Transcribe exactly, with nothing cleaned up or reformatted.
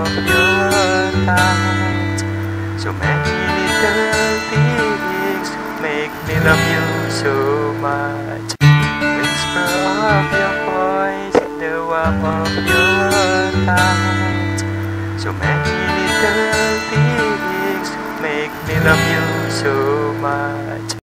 of your touch. So many little things make me love you so much. Whisper of your voice, the warmth of your touch. So many little things make me love you so much.